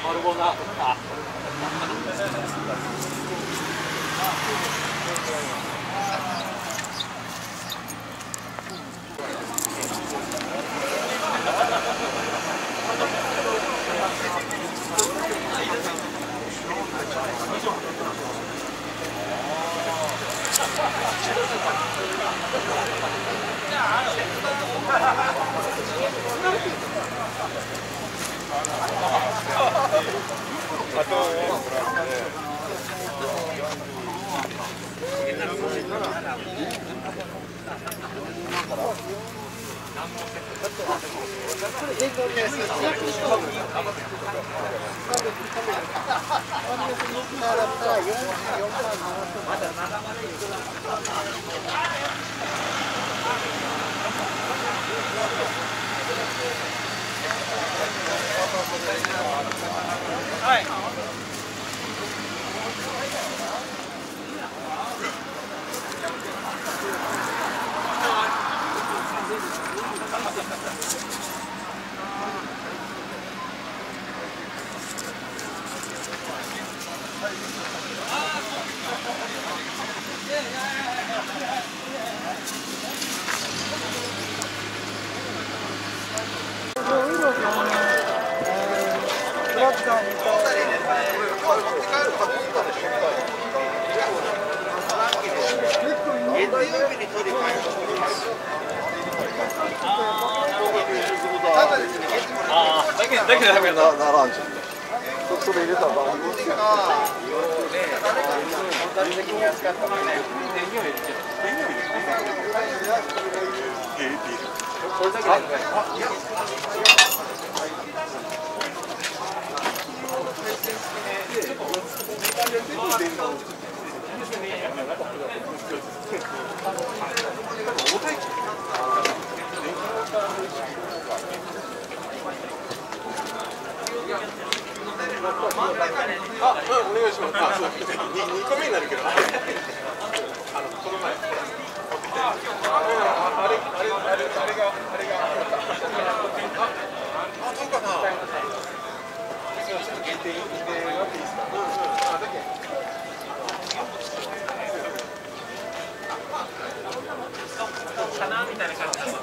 ルボナーラ。だけどダメだ。ならんじゃん。それ入れたらバーン。あ、お願いします。あ、そう、2個目になるけど、この前持ってきた。あれが。あ、どうかな。ちょっと限定があっていいですか。あ、だけ。かなみたいな感じです。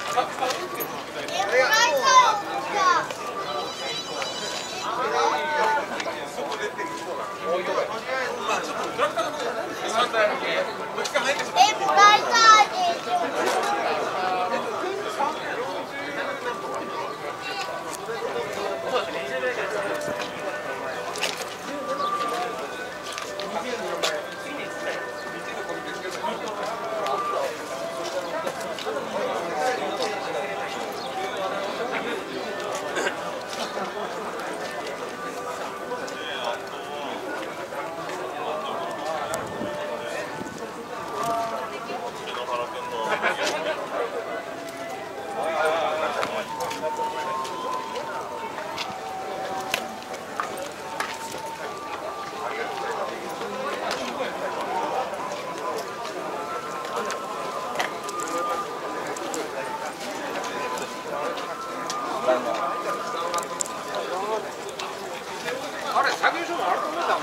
あれ、作業所もあると思うんだもん。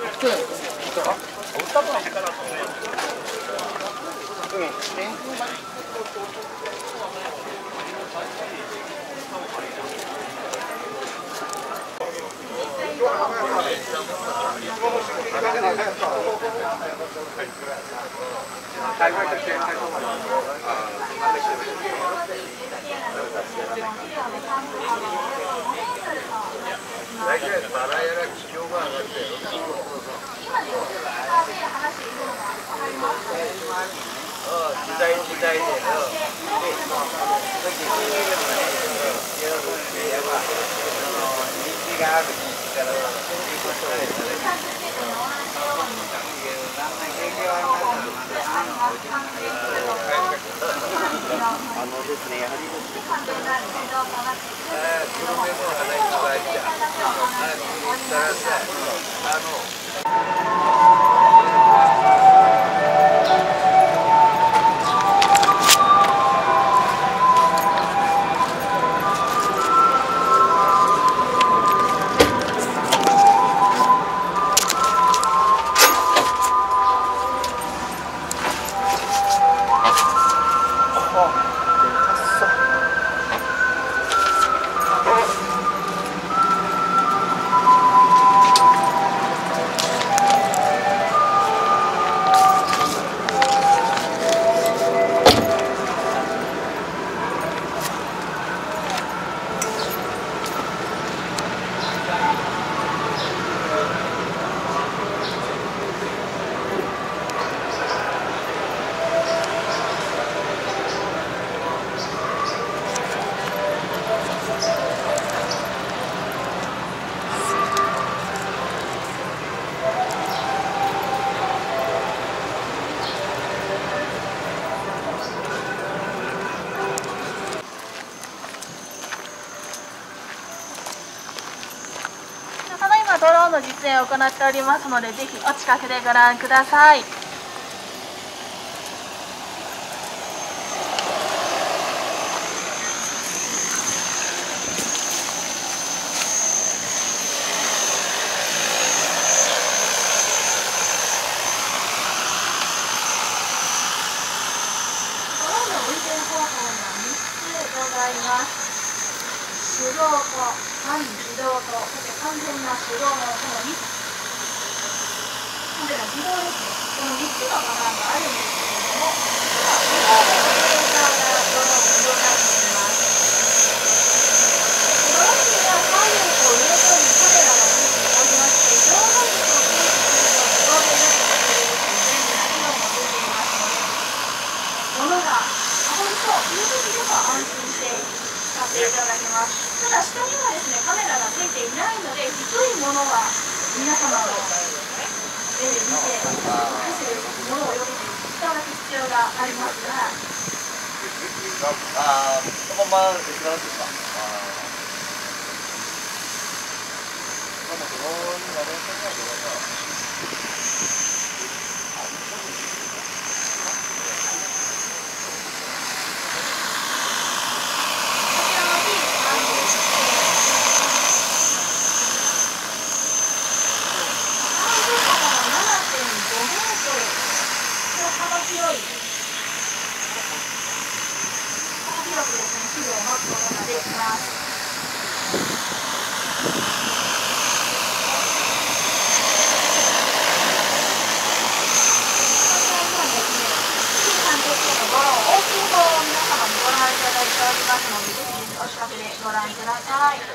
大体バラやら気温が上がって時代で人気があるからですね、やはりですね、グルメも話題いただいて、 ドローンの実演を行っておりますので、ぜひお近くでご覧ください。手動と半自動と、そして完全な手動のこの3つ、完全な自動ですね。この3つのパターンがあるんですけれども、自動でオペレーターがドローンを動かしています。ドローンには左右と上とにカメラがついておりまして、上半身を検知すると自動で動くオペレーション、全部機能もついていますので、物が本当いい時でも安心して使っていただけます。ただ下にはですね、カメラがついていないので、低いものは皆様の目で見て、走るものをよくいただく必要がありますが、 そのままですか？ お近くでご覧ください。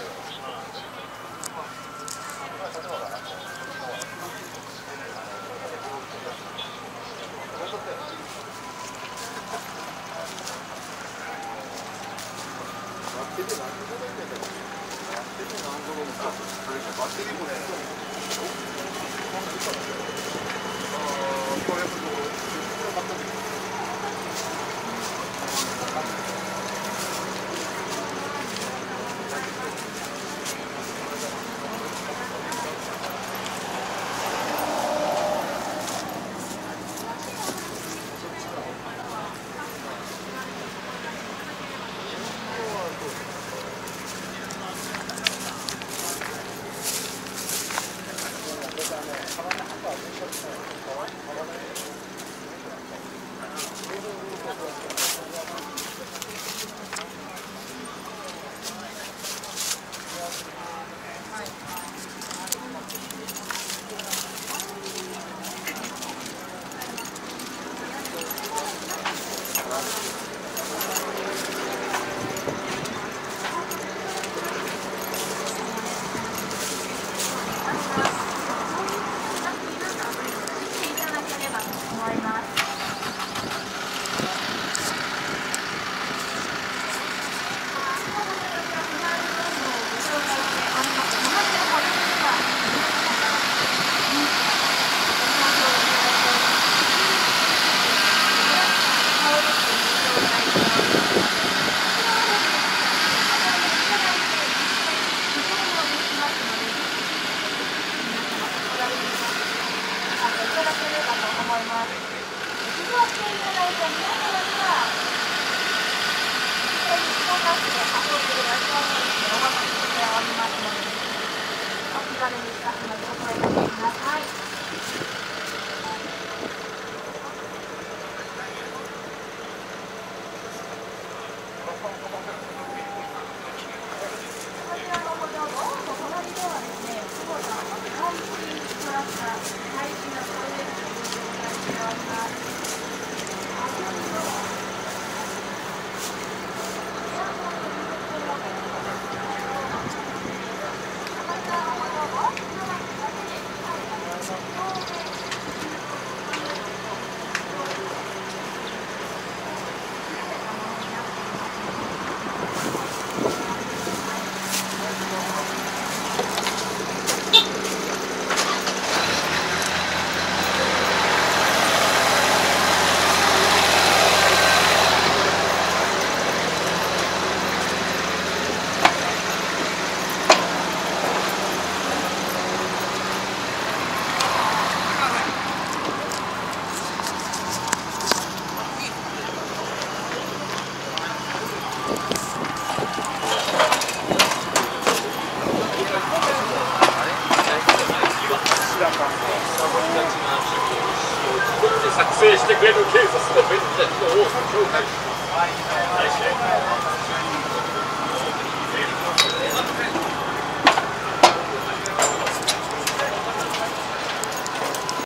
だったんですよ。 サボりがちな日々を自動で作成してくれる警察の便利な機能を紹介します。